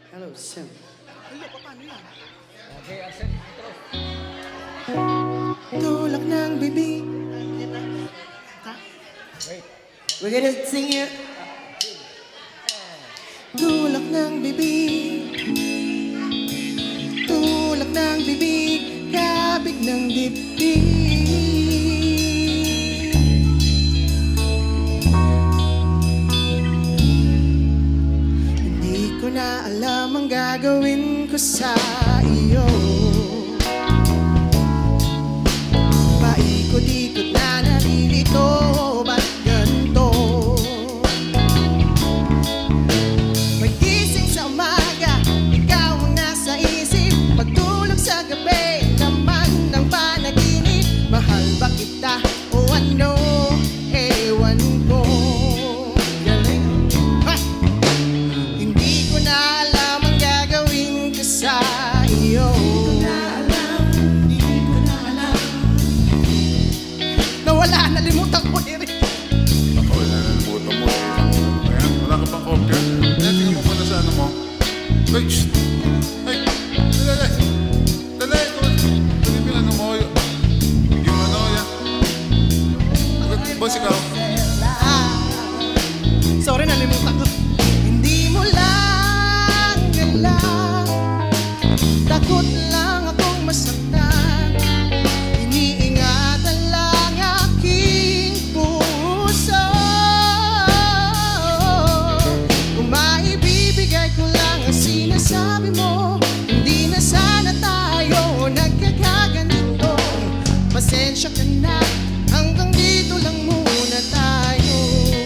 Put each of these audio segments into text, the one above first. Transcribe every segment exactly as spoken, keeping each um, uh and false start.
Hello, Sim. Hello, paano yan? Okay, Arsen, intro. Tulak ng bibig. Wait. We're gonna sing it. Tulak ng bibig. Tulak ng bibig. Kabig ng dibdib. Hindi ko na alam ang gagawin ko sa iyo. Paikot-ikot na nalilito. Ba't ganito? Pagising sa umaga, ikaw ang nasa isip. Pagtulog sa gabi, laman ng panaginip. Mahal ba kita o ano? Ewan ko. Galing. Ha! Hindi ko na alam ang gagawin ko sa iyo. Nawala, nalimutan ko eh. Ako, nalimutan mo eh. Ayan, wala ka pang kopya. Ayan, tingnan mo muna sa ano mo. Ay, shh! Ay, dali, dali. Dali, dali mo ano mo. Yung ano, yan. Boss, ikaw. Sorry, nalimutan ko. Hindi mo lang alam. Takot lang akong masaktan. Iniingatan lang aking puso. Kung maibibigay ko lang ang sinasabi mo, hindi na sana tayo nagkakaganito. Pasensya ka na, hanggang dito lang muna tayo.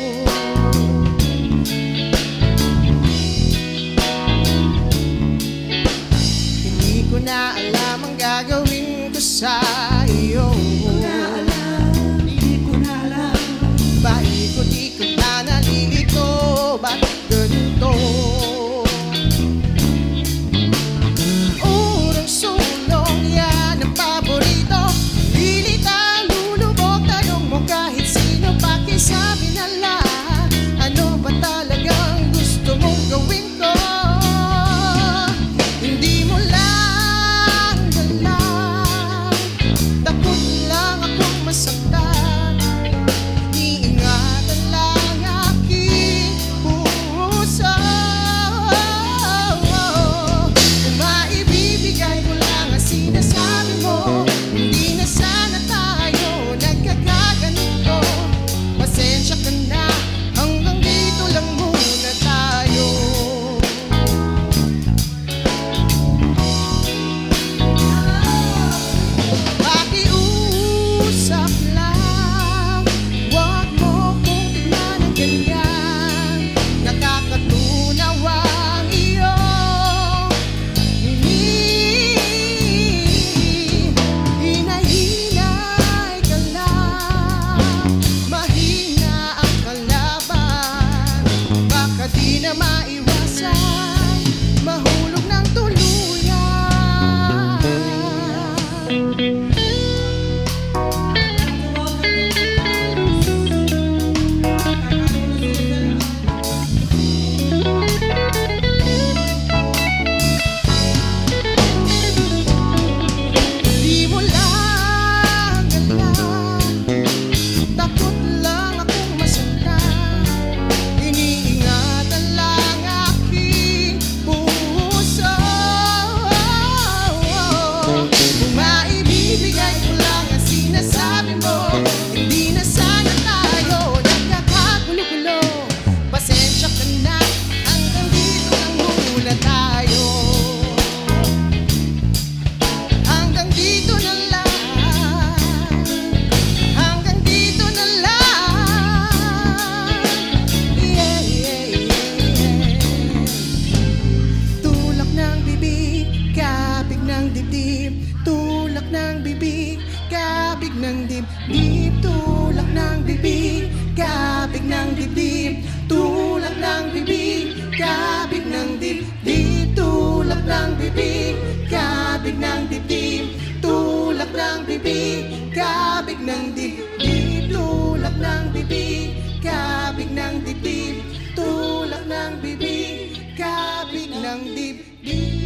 Hindi ko na alam ang gagawin ko sa iyo. Hindi ko na alam. Paikot-ikot na nalilito. Ba't ganito? Urong sulong yan ang paborito. Lilita, lulubog, tanong mo kahit sino. Pakisabi na lang, ano ba talagang gusto mong gawin ko? Hindi mo lang alam. Takot lang akong masaktan. Iingatan lang aking puso. Kung maibibigay ko lang ang sinasabi mo, hindi na sana tayo nagkakaganito. Pasensya ka na, hanggang dito lang muna tayo. Pakiusap lang, huwag mo kong tignan ng ganyan. Nakakatunawa ang iyong hiling. Hinay-hinay ka lang, mahina ang kalaban. Baka di na maiwasan, mahulog ng tuluyan. Di mo lang alam. Takot lang akong masaktan. Iniingatan lang aking puso. Kung maibibigay ko lang ang sinasabi mo, hindi na sana tayo nagkakagulo-gulo. Pasensya ka na, hanggang dito lang muna tayo. Hanggang dito na lang. Hanggang dito na lang. Yeah, yeah, yeah. Tulak ng bibig, kabig ng dibdib. Tulak ng bibig, kabig ng dibdib. Tulak ng bibig, kabig ng dibdib. Tulak ng bibig, kabig ng dibdib. Tulak ng bibig, kabig ng dibdib. Tulak ng bibig, kabig ng dibdib. Tulak ng bibig, kabig ng dibdib. Tulak ng bibig, kabig ng dibdib. dibdib